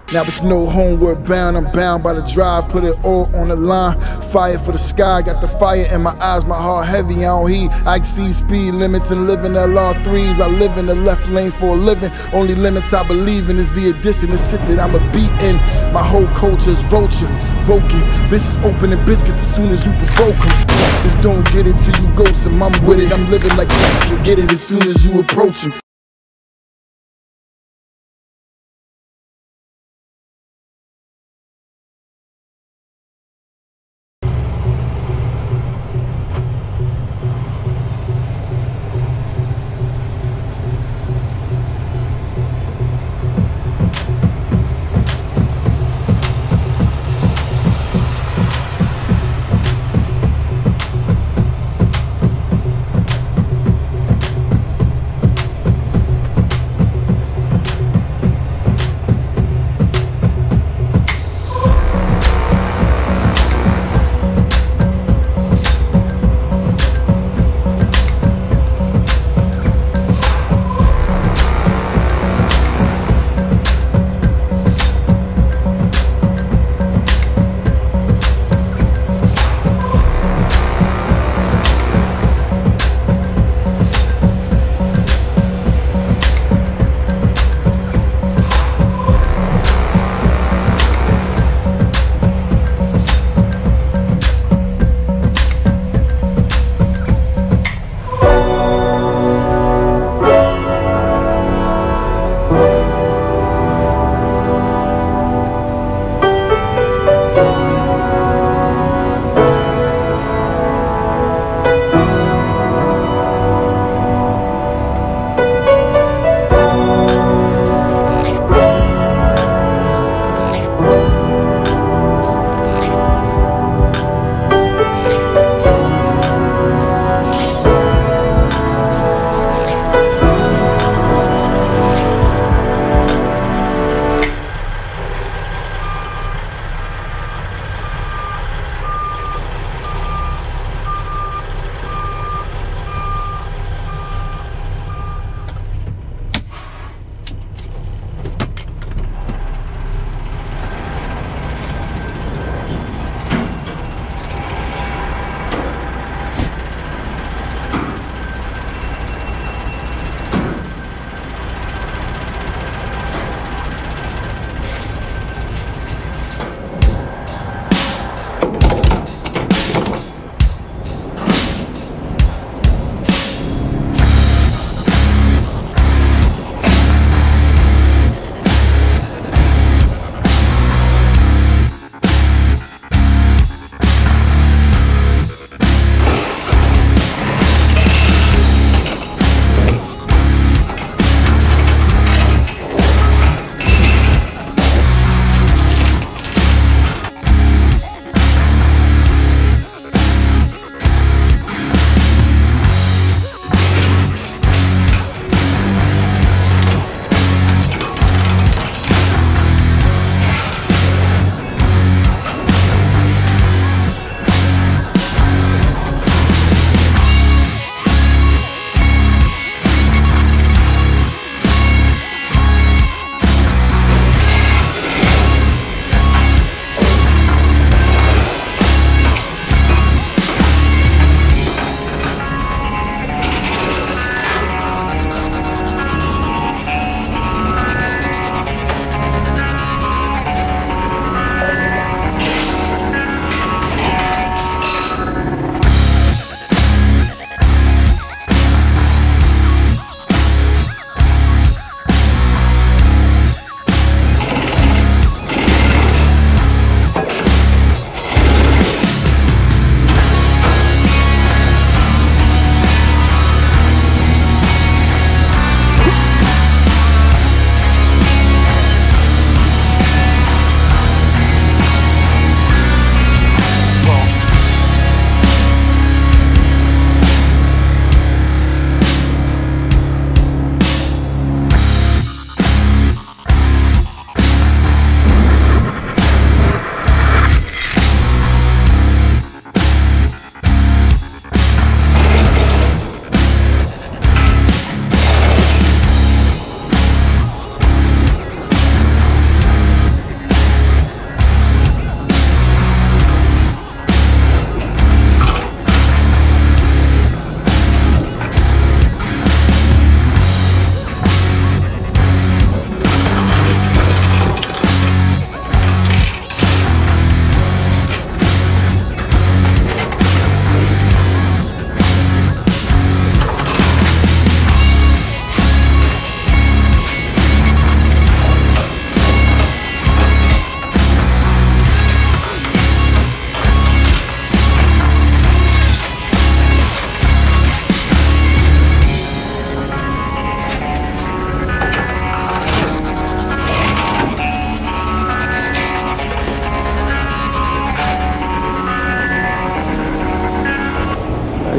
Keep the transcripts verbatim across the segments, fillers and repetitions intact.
Now it's no homeward bound, I'm bound by the drive, put it all on the line. Fire for the sky, got the fire in my eyes, my heart heavy, I don't heed. I exceed speed limits and live in L R threes. I live in the left lane for a living. Only limits I believe in is the addition, the shit that I'ma be in. My whole culture's vulture, voking. Vicious opening biscuits as soon as you provoke them. Just don't get it till you ghost him, I'm with it. I'm living like you can get it as soon as you approach him.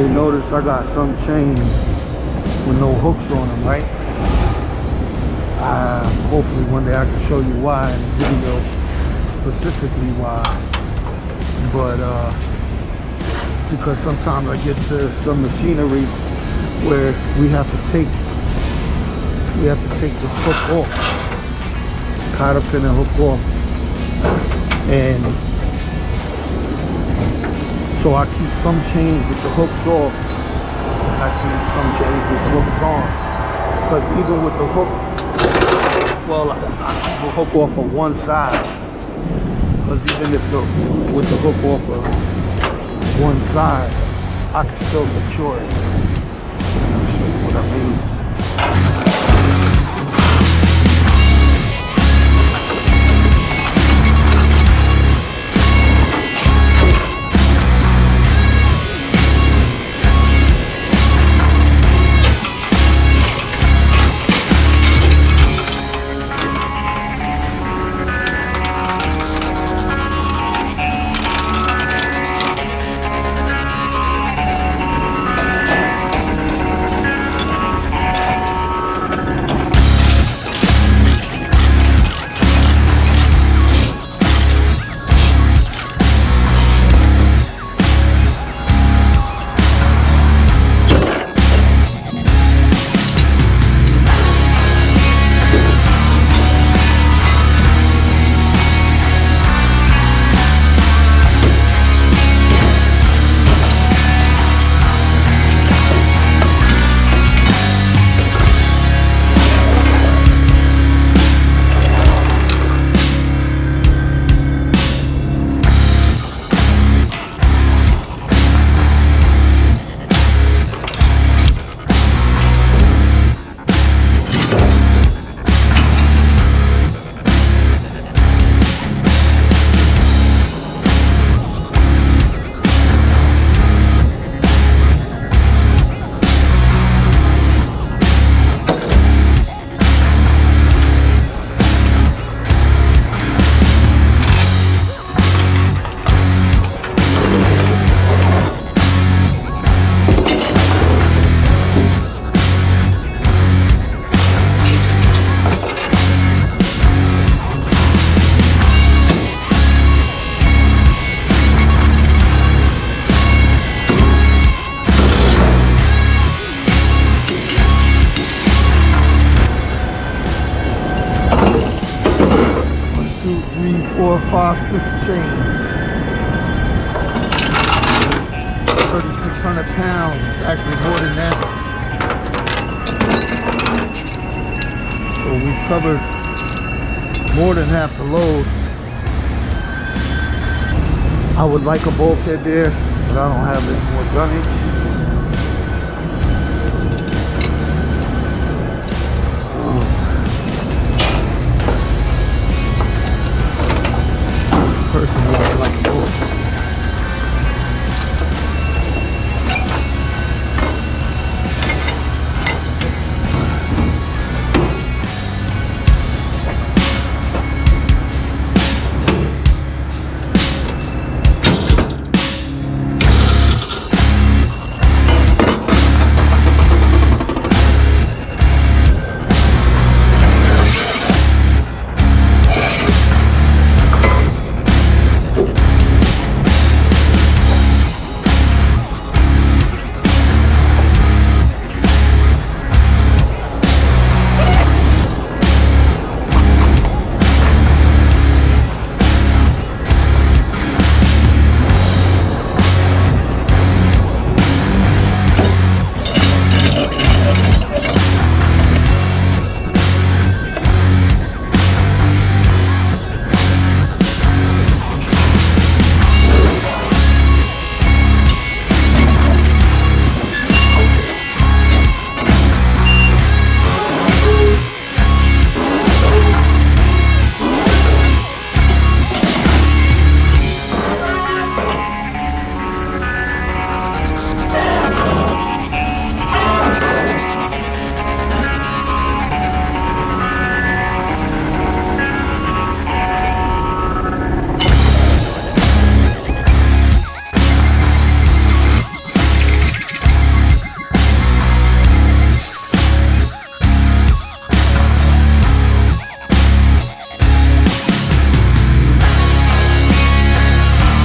Hey, notice I got some chains with no hooks on them, right? Uh, hopefully one day I can show you why in the video, specifically why. But uh, because sometimes I get to some machinery where we have to take we have to take this hook off, caught up in a hook off, and so I keep some chains with the hooks off. I keep some chains with the hooks on, because even with the hook, well, I, I keep the hook off of one side, because even if the with the hook off of one side, I can still secure it. Let me show you what I mean. Four, five, six chains. thirty-six hundred pounds. It's actually more than that. So we've covered more than half the load. I would like a bulkhead there, but I don't have any more dunnage.